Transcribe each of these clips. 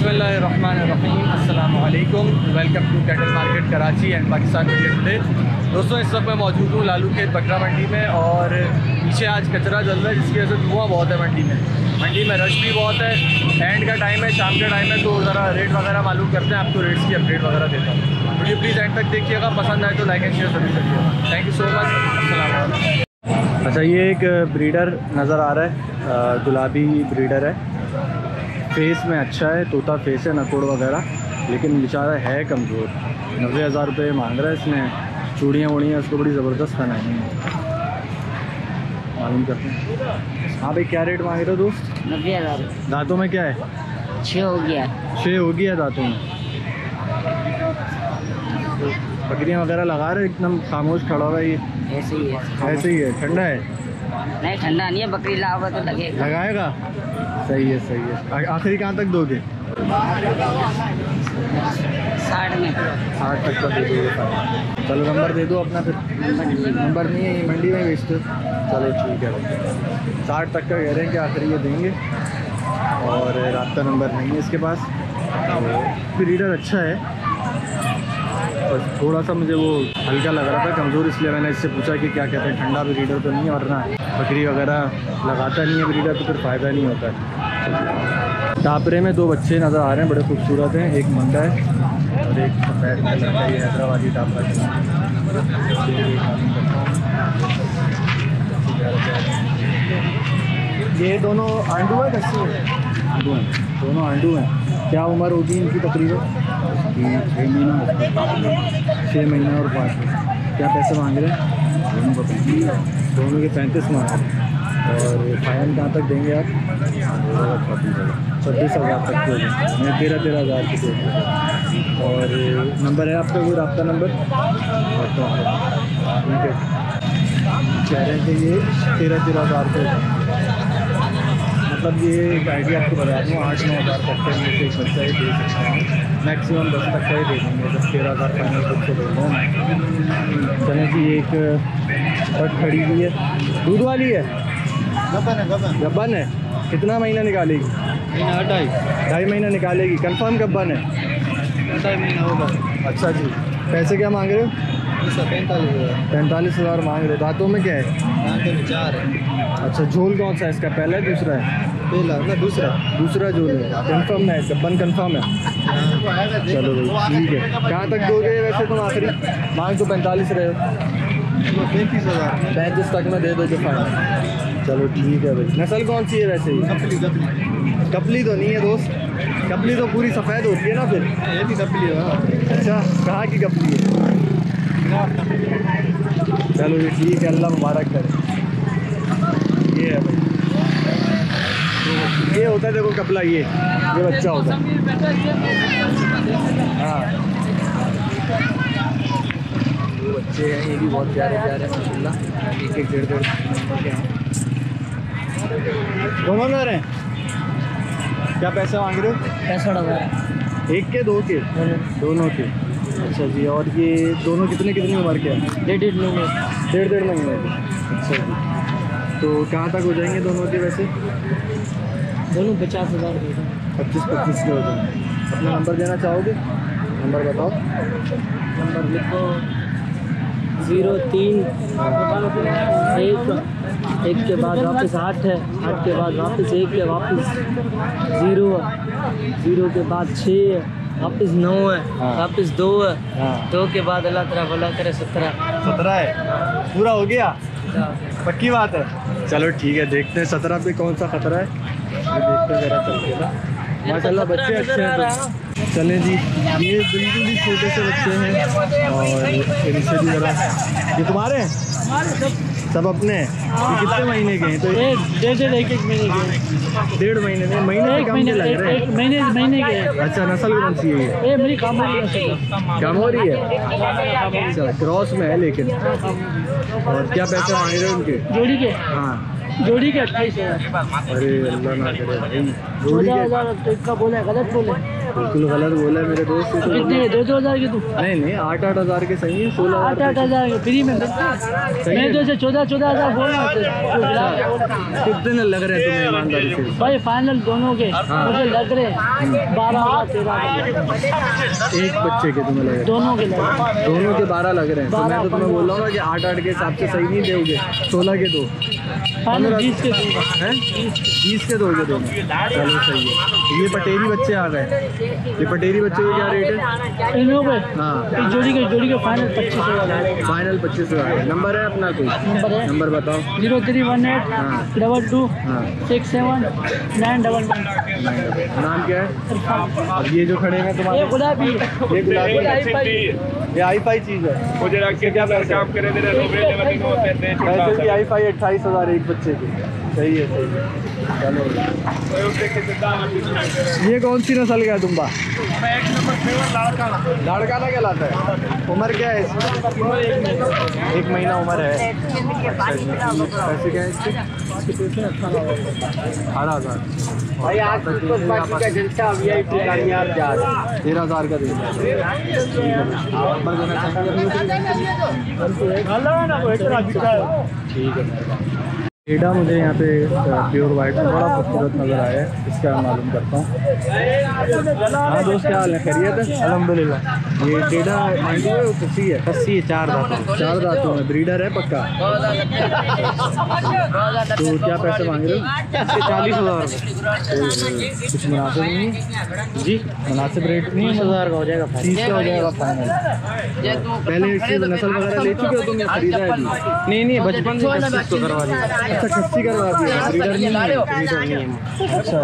बिस्मिल्लाहिर्रहमानिर्रहीम, अस्सलामु अलैकुम। Welcome to cattle market Karachi and Pakistan video today. दोस्तों, इस वक्त मैं मौजूद हूँ लालू खेत बकरा मंडी में और पीछे आज कचरा जल रहा है जिसकी वजह से धुआं बहुत है मंडी में रश भी बहुत है। एंड का टाइम है, शाम का टाइम है, तो ज़रा रेट वगैरह मालूम करते हैं, आपको रेट्स की अपडेट वगैरह देता हूँ। वीडियो प्लीज़ एंड तक देखिएगा, पसंद आए तो लाइक एंड शेयर जरूर करिएगा। Thank you so much. अस्सलाम। अच्छा, ये एक ब्रीडर नज़र आ रहा है, गुलाबी ब्रीडर है, फेस में अच्छा है, तोता फेस है, नकोड़ वगैरह, लेकिन बेचारा है कमज़ोर। 90,000 रुपये मांग रहा है इसने। चूड़ियाँ वूड़ियाँ उसको बड़ी ज़बरदस्त पहनाई हैं, मालूम करते हैं। हाँ भाई, क्या रेट मांग रहे हो दोस्त? 90,000। दांतों में क्या है? 6 हो गया। 6 हो गया दांतों में। बकरियाँ वगैरह लगा रहे, एकदम खामोश खड़ा हुआ है ये। ऐसे ही है। ऐसे ही है? ठंडा है? नहीं, ठंडा नहीं है, बकरी लाओगे तो लगेगा। लगाएगा? सही है, सही है। आखिरी कहाँ तक दोगे? 60 में। 60 तक का दे दोगे? चलो नंबर दे दो अपना फिर। नंबर नहीं है, ये मंडी में बेचते। चलो ठीक है, 60 तक का कह रहे हैं कि आखिरी ये देंगे, और रात का नंबर नहीं है इसके पास। ब्रीडर अच्छा है, बस थोड़ा सा मुझे वो हल्का लग रहा था, कमज़ोर, इसलिए मैंने इससे पूछा कि क्या कहते हैं, ठंडा ब्रीडर तो नहीं है, वरना बकरी वगैरह लगाता नहीं है ब्रीडर तो फिर फ़ायदा नहीं होता है। टापरे में 2 बच्चे नज़र आ रहे हैं, बड़े खूबसूरत हैं। एक मुंडा है और एक सफ़ेद कलर का, ये हैदराबादी टापरा है। ये दोनों आंडू है, कच्चे आंडू हैं, दोनों आंडू हैं। क्या उम्र होगी इनकी तकरीबन? 6 महीना। 6 महीना और 5 महीना। क्या पैसे मांग रहे हैं? दोनों के 35 मांग रहे हैं। और फाइनल कहाँ तक देंगे आप? 26,000 तक दे देंगे। मैं 13,000 की दे दूँगा। और नंबर है आपका कोई रब्ता नंबर? ठीक है, कह रहे हैं कि ये 13,000 रुपये, मतलब ये एक आइडिया आपको बता दूँ, 8-9 हज़ार तक के में से एक बच्चा ही दे सकता है। मैक्सिमम 10 तक का ही दे देंगे, 10-13,000 फाइनल खुद से दे दूँ। चलें जी, एक बट खड़ी हुई है, दूध वाली है, गब्बन है। कितना महीना निकालेगी? 2.5 महीना निकालेगी। कंफर्म गब्बन है? 2.5 महीना होगा। अच्छा जी, पैसे क्या मांग रहे हो? 45,000 मांग रहे हो। दांतों में क्या है? दांतों में 4 है। अच्छा, झोल कौन सा है इसका? पहला है दूसरा है? पहला ना, दूसरा झोल है। कंफर्म है? गब्बन कंफर्म है? चलो भाई ठीक है। कहाँ तक दोगे वैसे तुम? आखिरी मांग तो 45 रहे हो। 35,000 तक में दे दो जो फाइनल। चलो ठीक है भाई। नस्ल कौन सी है वैसे? कपली तो नहीं है दोस्त? कपली तो पूरी सफ़ेद होती है ना फिर? ये भी कपली है। अच्छा, कहाँ की कपली है? चलो जी ठीक है, अल्लाह मुबारक करे। ये है भाई, ये होता है, देखो कपला, ये बच्चा होता है। हाँ, वो बच्चे हैं, ये भी बहुत प्यारे प्यारे माशाल्लाह। 1-1, 1.5 नंबर के हैं, दोनों में रहे हैं। क्या पैसे मांग रहे हो? 65,000। एक के? 2 के? दोनों के। अच्छा जी, और ये दोनों कितनी उम्र के हैं? 1.5 महीने। 1.5 महीने के। अच्छा जी, तो कहाँ तक हो जाएंगे दोनों के वैसे? दोनों 50,000 के। 25 के हो जाएंगे। अपना नंबर देना चाहोगे? नंबर बताओ। नंबर लिखो। 03 1 के बाद वापस 8 है, 8 के बाद वापस 1 है, वापस 0 है, 0 के बाद 6 है, वापस 9 है, वापस 2 है, 2 के बाद अल्लाह ताला भला करे 17 है। पूरा हो गया? पक्की बात है? चलो ठीक है, देखते हैं 17 पे कौन सा खतरा है, देखते हैं ज़रा चल के ना। माशाल्लाह बच्चे अच्छे हैं। चलें जी, ये बिल्कुल ही छोटे से बच्चे हैं और इनसे भी ज़रा, ये तुम्हारे हैं? सब अपने हैं। ये कितने महीने के हैं? तो 1.5 महीने के। 1.5 महीने में? महीने से कम के लग रहे हैं। महीने के। अच्छा, नस्ल कौन सी है ये? मेरी कामोरी है। अच्छा, क्रॉस में है लेकिन। और क्या पैसे मांग रहे हैं उनके? जोड़ी के? हाँ, जोड़ी के 28,000। अरे अल्लाह ना करे भाई, जोड़ी के? इतना बोले, गलत बोले। बिल्कुल गलत बोला है मेरे दोस्त। कितने 2,000 के तू? नहीं 8,000 के सही है। 8,000 के फ्री में मैं तो इसे 14,000 बोल रहा हूँ। कितने लग रहे हैं तुम्हें ईमानदारी से? भाई फाइनल दोनों के मुझे लग रहे हैं 12 13। एक बच्चे के तुम्हें लग रहे हैं? दोनों के लग रहे हैं। दोनों के 12 लग रहे हैं। तो मैं तो तुम्हें बोल रहा हूँ ना कि 8 के हिसाब से सही नहीं दोगे। 16 के दो, 20 के दूंगा। 20 के दोगे दोनों? चलो सही है। ये पटेरी बच्चे आ गए। ये पटेरी बच्चे का क्या रेट है? इनों पे हाँ जोड़ी के फाइनल 25,000। फाइनल 25,000। नंबर है अपना कोई? नंबर बताओ। 0318 22 67 999। नाम क्या है? अब ये जो खड़े हैं तुम्हारे? ये गुलाबी ये हाई-फाई चीज़ है। मुझे रख के क्या काम करे मेरे पैसे भी हाई-फाई 28,000 एक बच्चे के। सही है सही है। चलो ये कौन सी नस्ल का है तुम्बा? लाड़का ना कहलाता है। उम्र क्या है इसकी? 1 महीना उम्र है। पैसे क्या है इसके? 18,000 भाई। आज 13,000 का देंगे। ठीक है। टेढ़ा मुझे यहाँ पे प्योर वाइट में बड़ा खूबसूरत नज़र आया है। इसका मालूम करता हूँ। हाँ दोस्त, क्या हाल है? खैरियत है? अल्हम्दुलिल्लाह। ये टेढ़ा मांगी है कस्सी है? कस्सी है। 4 दांतों में। ब्रीडर है पक्का? तो क्या पैसे मांग रहे हो? 40,000 कुछ मुनासिब नहीं है जी? मुनासिब रेट नहीं? 30,000 का हो जाएगा। 30 का हो जाएगा फाइनल। पहले इसकी नस्ल वगैरह ले चुके हो तुम या खरीदा है जी? नहीं बचपन से इसको करवा दिया। अच्छा खस्सी करवा दिया। ब्रीडर नहीं है? अच्छा।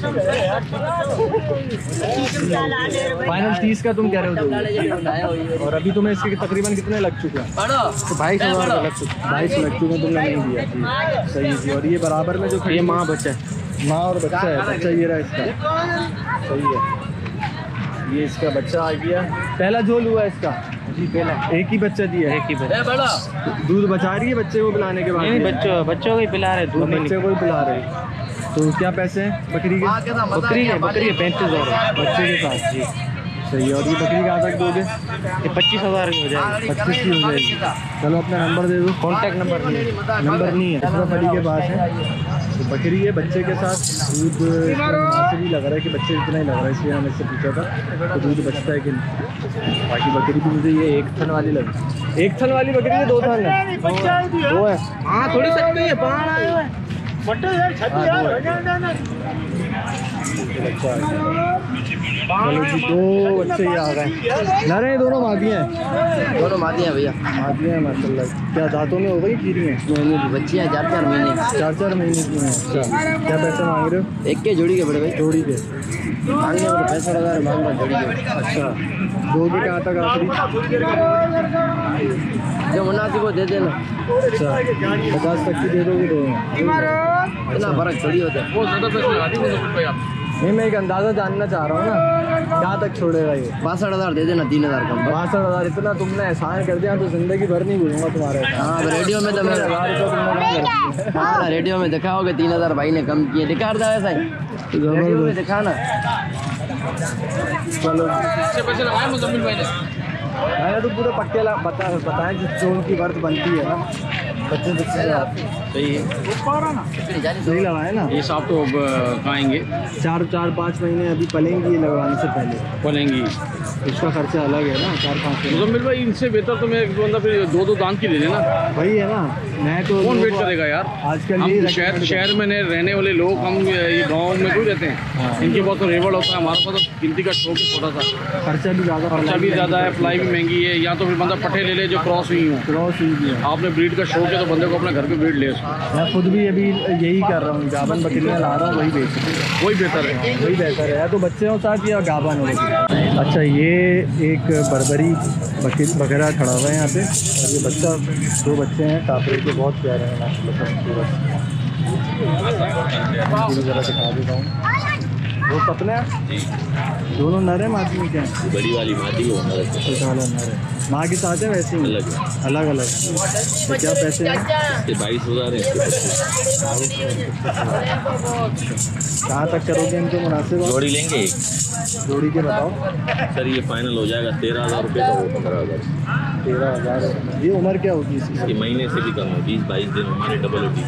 फाइनल 30 का तुम कह रहे हो? और अभी तुम्हें इसके तकरीबन कितने लग चुके हैं? तो 22,000 लग चुके। 22 लग चुके तुमने नहीं दिया। सही जी। और ये बराबर में जो ये माँ बच्चा है? माँ और बच्चा है। बच्चा ये रहा इसका। सही है। ये इसका बच्चा आ गया। पहला झोल हुआ इसका जी? पहला एक ही बच्चा दिया? एक ही बच्चा। दूध बचा रही है बच्चे को पिलाने के बाद? नहीं बच्चों को ही पिला रहे। दूध बच्चे को ही पिला रहे। तो क्या पैसे हैं बकरी के? बकरी है 35,000 बच्चे के साथ जी। सही है। और ये बकरी कहाँ तक दोगे? ये 25,000 की हो जाएगी। 25 की हो जाएगी। चलो अपना नंबर दे दो। कॉन्टैक्ट नंबर नहीं है। अशरफ अली के पास है। तो बकरी है बच्चे के साथ। दूध से भी लग रहा है कि बच्चे इतना ही लग रहा है, इसलिए मैंने इससे पूछा था तो दूध बचता है कि नहीं। बाकी बकरी भी मुझे ये 1 थन वाली लगी। 1 थन वाली बकरी है? 2 थन है? 2 है। हाँ थोड़ी सकती है। चलो जी 2 बच्चे ही आ गए। नर हैं दोनों? मादियाँ हैं? दोनों मादियाँ भैया। मादियाँ हैं माशाल्लाह। क्या दांतों में हो गई खीरी में? बच्चियाँ 4-4 महीने 4-4 महीने की हैं। अच्छा। क्या पैसे मांग रहे हो? एक के जोड़ी के बड़े भाई? जोड़ी के मांगने वाले 65,000 मांग रहा जोड़ी के। अच्छा। दोगे कहाँ तक आखिरी? जो मुनासिब हो दे देना। अच्छा 50 तक की दे दोगे? दो इतना फर्क थोड़ी होता है। वो ज़्यादा पैसे लगा दी नहीं। मैं एक अंदाज़ा जानना चाह रहा हूँ ना क्या तक छोड़ेगा ये? 62,000 दे देना। 3,000 कम। 62,000 इतना तुमने एहसान कर दिया तो जिंदगी भर नहीं भूलूंगा तुम्हारे। हाँ रेडियो में तो मैं हाँ रेडियो में दिखाओगे 3,000 भाई ने कम किए। दिखा रहा है ऐसा ही रेडियो में दिखाना। चलो पैसे लगाए मुजम्मिल भाई ने। मैंने तो पूरे पक्के बताएं जो उनकी वर्थ बनती है ना। बच्चे सही है। सही लगाए ना? ये साफ तो खाएंगे 4-5 महीने अभी पलेंगी। लगवाने से पहले पलेंगी। इसका खर्चा अलग है ना 4-5 महीने। मुजम्मिल भाई इनसे बेहतर तो मैं बंदा फिर 2-2 दांत की ले लेना। वही है ना। मैं तो कौन वेट करेगा यार आजकल? हम शहर में रहने वाले लोग, हम ये गाँव में क्यों रहते हैं? इनके पास तो रेवड़ होता है। हमारे पास तो गिनती का शौक है थोड़ा सा। खर्चा भी ज़्यादा है। फ्लाई भी महंगी है। या तो फिर बंदा पट्टे ले ले जो क्रॉस हुई है। आपने ब्रीड का शौक है तो बंदे को अपने घर पे ब्रीड ले। मैं खुद भी अभी यही कर रहा हूँ। गाबन बकरियाँ ला रहा हूँ। वही बेहतर है। वही बेहतर है। तो बच्चे हो साथ या गाबन हो। अच्छा ये एक बर्बरी बकरा खड़ा हुआ है यहाँ पे। और ये बच्चा 2 बच्चे हैं काफरे के। बहुत प्यारे हैं माशाल्लाह। ज़रा दिखा देता हूँ। वो सपने हैं? दोनों नर हैं मादी में क्या है? बड़ी वाली मादी है, नर है। छोटा वाला नर है। माँ के साथ है वैसे ही? अलग है। अलग अलग। तो क्या पैसे हैं? इसके 22,000 है, इसके 25,000। कहाँ तक करोगे इनको मुनासिब? जोड़ी लेंगे एक? जोड़ी के बताओ सर ये फाइनल हो जाएगा 13,000 रुपये का, वो 15,000। 13,000। ये उम्र क्या होगी इसकी? इसके महीने से भी कम है, 20-22 दिन हमारे डबल होती है।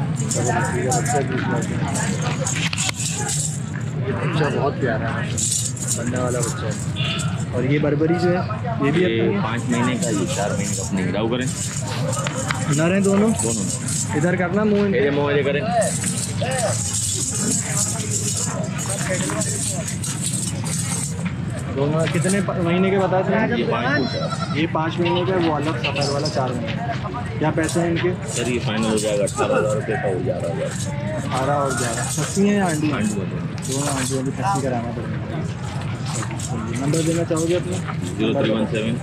बच्चा बहुत प्यारा है, बनने वाला बच्चा है। और ये बर्बरी जो है ये भी ये अपनी 5 महीने का, ये 4 महीने का। अपने गिराव करें नर हैं दोनों। दोनों इधर करना मुँह मेरे मुँह करें। दोनों कितने महीने के बताए थे? ये 5 महीने का, वो अलग सफर वाला 4 महीने। क्या पैसे हैं इनके? सर ये फाइनल हो जाएगा 18,000 रुपये का, हो 11,000। 18 और 11। खस्सी हैं या आंडी? आंडू है दोनों आंडियों भी खस्सी कराना पड़ेगा। नंबर देना चाहोगे अपना? 0317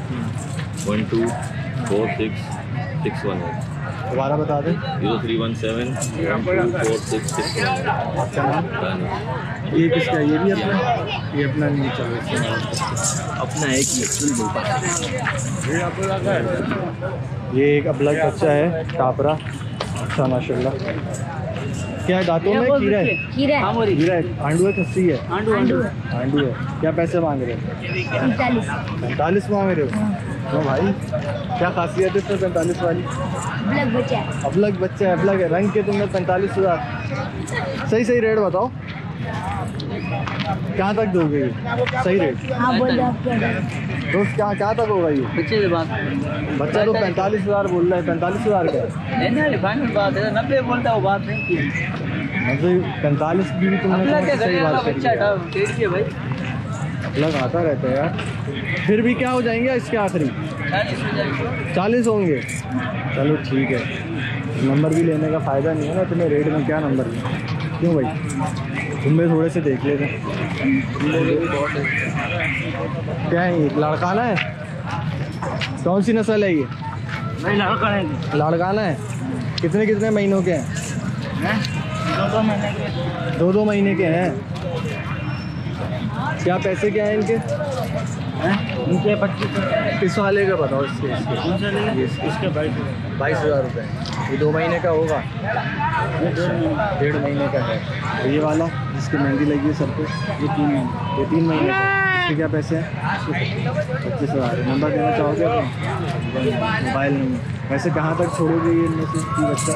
124661। दोबारा बता दें। 0317 124661। आपका नाम? ये किसका है? ये भी अपना? ये अपना नहीं चाहिए, अपना है कि ये एक अबलग बच्चा है टापरा। अच्छा माशाल्लाह। क्या है दांतों में? कीड़ा है? कीड़ा है। आंडू है, खस्सी है? आंडू है। क्या पैसे मांग रहे हो? 45 मांग रहे हो? तो भाई क्या खासियत है इसमें 45 वाली? अबलग बच्चा है, अबलग है। रंग के तुमने 45,000। सही रेट बताओ, कहाँ तक दोगे ये? सही रेट दोस्त, क्या तक होगा ये? बच्चे से बात बच्चा तो 45,000 बोल रहा है। 45,000 का फाइनल बात है, 90 बोलता है वो बात नहीं की। मतलब 45 की भी तुमने क्या सही बात करी है। भाई अलग आता रहता है यार। फिर भी क्या हो जाएंगे इसके आखिरी? 40 होंगे। चलो ठीक है, नंबर भी लेने का फ़ायदा नहीं है ना, तुम्हें रेट में क्या नंबर लें? क्यों भाई, तुम भी थोड़े से देख लेते। क्या है ये? लड़काना है? कौन सी नस्ल है ये? नहीं लड़काना है। कितने महीनों के हैं? 2 महीने के हैं। क्या पैसे क्या हैं इनके? इनके 25। इस वाले का बताओ। इसके 22,000 रुपये। ये 2 महीने का होगा? 1.5 महीने का है। और ये वाला जिसकी मेहंदी लगी है सर पे? ये 3 महीने का। इसके क्या पैसे हैं? 25,000। नंबर देना चाहोगे अपना? Mobile number. वैसे कहाँ तक छोड़ोगे ये इनमें से बच्चा?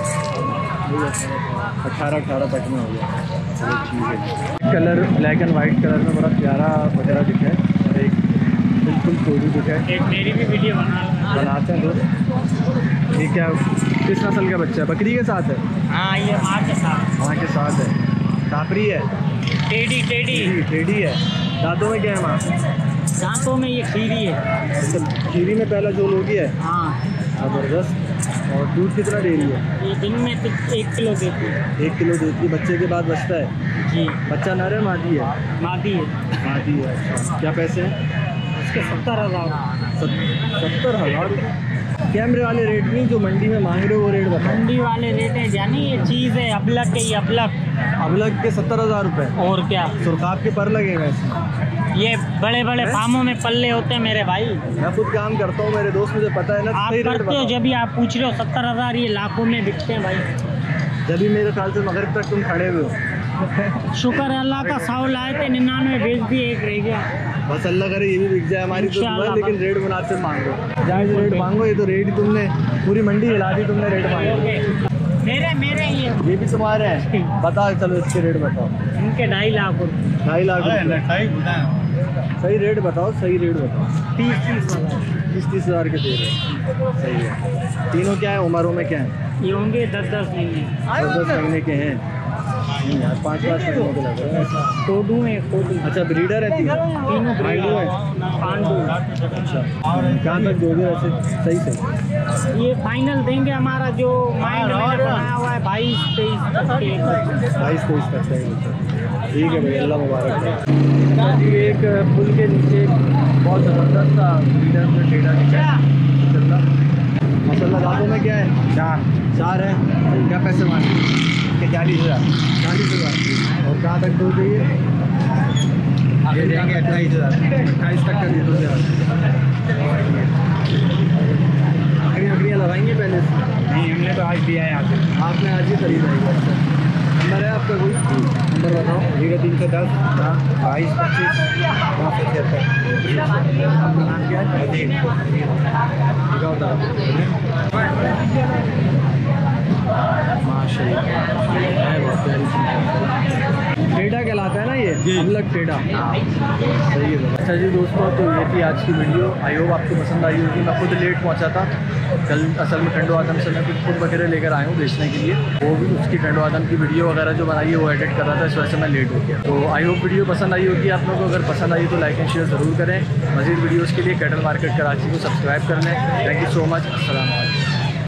18 तक में हो गया। चलो ठीक है। Colour black and white colour में बड़ा प्यारा वगैरह दिखा है, और एक बिल्कुल कोई दिखा है। एक मेरी भी वीडियो बनाते हैं दोस्त। ये क्या, किस नस्ल का बच्चा है? बकरी के साथ है? हाँ, ये माँ के साथ है। टापरी है? टेढ़ी है। दांतों में क्या है माँ? दांतों में ये खीरी है। खीरी में पहला जो लोगी है। हाँ, ज़बरदस्त। और दूध कितना दे रही है? ये दिन में 1 किलो देती है। 1 किलो देती है। बच्चे के बाद बचता है? जी, बच्चा नर है मादी है? मादी है। अच्छा। क्या पैसे हैं इसके 70,000। 70,000? कैमरे वाले रेट नहीं, जो मंडी में मांग रहे हो वो रेट बताओ। मंडी वाले रेट है जानी, ये चीज़ है अबलग के। ये अबलग के 70,000 रुपये। और क्या, सुरखाब के पर लगेगा इसमें? ये बड़े फार्मों में पल्ले होते हैं मेरे भाई। मैं खुद काम करता हूँ, मेरे दोस्त, मुझे पता है ना। आप करते हो, जब भी आप पूछ रहे हो 70,000, ये लाखों में बिकते हैं भाई। जब भी मेरे ख्याल से मगरिब तक तुम खड़े हुए हो। शुक्र है अल्लाह का, 100 लाए थे, 99 बेच दिए, 1 रह गया। बस अल्लाह करे ये भी बिक जाए हमारी तो दुआ है, लेकिन रेट मुनासिब मांगो, जायज़ रेट मांगो। ये तो रेट ही तुमने पूरी मंडी हिला दी, तुमने रेट मांगे। मेरे ये भी तुम्हारे हैं? बताओ, चलो इसके रेट बताओ। इनके 2.5 लाख रुपये। 2.5 लाख रुपये। सही रेट बताओ। 30,000 के दे रहे। सही है। तीनों क्या है उम्रों में? क्या है ये? होंगे 10 महीने। 10 महीने के हैं। नहीं यार, 5 महीने के लग रहे हैं। कोडू है। अच्छा, ब्रीडर है? तीनों पांडू है। अच्छा, कहाँ तक दोगे वैसे? सही से ये फाइनल देंगे, हमारा जो माइंड में बनाया हुआ है 22-23 तक। 22-23 तक। सही। ठीक है भाई, अल्लाह मुबारक। एक पुल के नीचे बहुत ज़बरदस्त सा ब्रीडर में टेढ़ा दिखा है। मसाला दांतों में क्या है? 4 है। क्या पैसे मांगे? 40,000। और कहाँ तक दोगे ये? ये देंगे 28,000, 28 तक का दे दो यार। बकरियाँ लगाएंगे पहले से? नहीं, हमने तो आज दिया है यहाँ से। आपने आज ही खरीदा है? अच्छा, नंबर है आपका कोई? नंबर बताओ। 0310 22 25 976। आपका नाम क्या है? माशाल्लाह है, बहुत प्यारी चीज़। टेढ़ा कहलाता है ना ये, अमलक टेढ़ा। सही है। अच्छा जी दोस्तों, तो ये थी आज की वीडियो। आई होप आपको पसंद आई होगी। मैं खुद लेट पहुंचा था कल। असल में टंडो आदम से मैं खुद वगैरह लेकर आया हूँ बेचने के लिए। वो भी उसकी टंडो आदम की वीडियो वगैरह जो बनाई है वो एडिट कर रहा था, इस वजह से मैं लेट हो गया। तो आई होप वीडियो पसंद आई होगी आप लोगों को। अगर पसंद आई तो लाइक एंड शेयर ज़रूर करें। मज़ीद वीडियोज़ के लिए कैटल मार्केट कराची को सब्सक्राइब कर लें। Thank you so much. अस्सलाम वालेकुम।